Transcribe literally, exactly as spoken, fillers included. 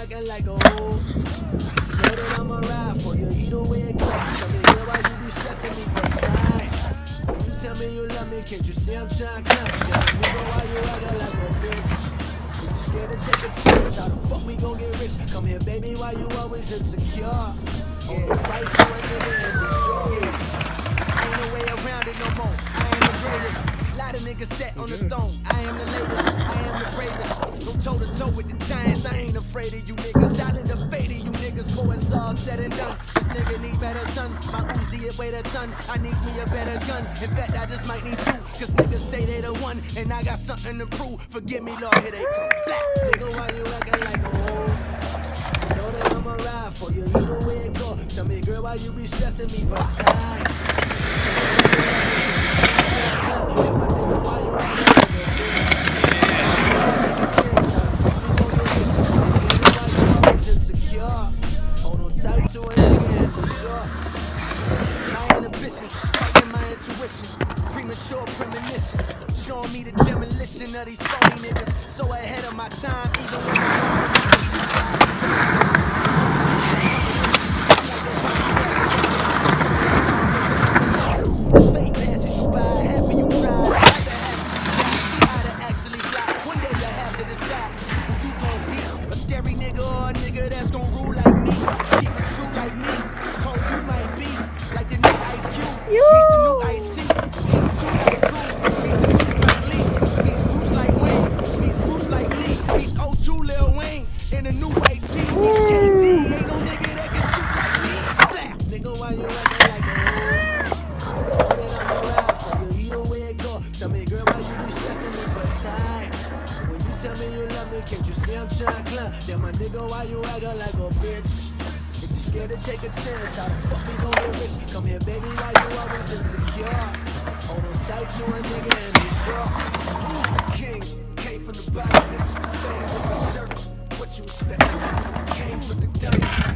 acting like a hoe. Know that I'ma ride for you, either way it goes. Tell me, girl, why you be stressing me for time? When you tell me you love me, can't you see I'm trying to come? Yeah, nigga, why you acting like a bitch? You scared to take a chance? How the fuck we gon' get rich? Come here, baby, why you always insecure? Yeah, tight to a nigga and be sure. Ain't no way around it no more. I am the greatest. Lot of niggas sat on the throne. I am the latest. I am the bravest. Go toe to toe with the giants. I ain't afraid of you niggas. Island of fate of you niggas. Before it's all said and done. This nigga need better son. My Uzi it weigh a ton. I need me a better gun. In fact, I just might need two. Cause niggas say they the one. And I got something to prove. Forgive me, Lord, here they come. Black nigga, why you acting like a hoe? You know that I'ma ride for you. Either way it go. Tell me, girl, why you be stressing me for time? Premature premonition, showing me the demolition of these phony niggas. So ahead of my time, even when it's fake passes you buy, half of you try. How to actually fly. One day you have to decide who you gon' be, a scary nigga or a nigga that's gon' rule like me. Keep it true like me. Cold you might be like the new Ice Cube. He's the new Ice T. In a new white tee, K D, ain't no nigga that can shoot like me. Blah. Nigga, why you acting like a hoe? Know that I'ma ride for you, either way it go. Tell me, girl, why you be stressing me for time? When you tell me you love me, can't you see I'm trying to climb? Then my nigga, why you acting like a bitch? If you scared to take a chance, how the fuck we gon' get rich? Come here, baby, why you always insecure? Hold on tight to a nigga and be sure. Who's the king? Came from the bottom, staying with the circle. What you expect? Came with the dirt.